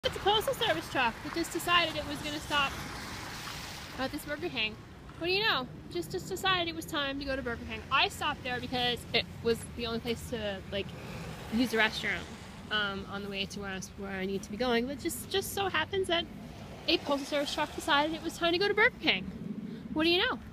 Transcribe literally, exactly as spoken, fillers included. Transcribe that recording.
It's a postal service truck that just decided it was going to stop at this Burger King. What do you know? Just just decided it was time to go to Burger King. I stopped there because it was the only place to like use the restroom um, on the way to where I, was, where I need to be going. But just just so happens that a postal service truck decided it was time to go to Burger King. What do you know?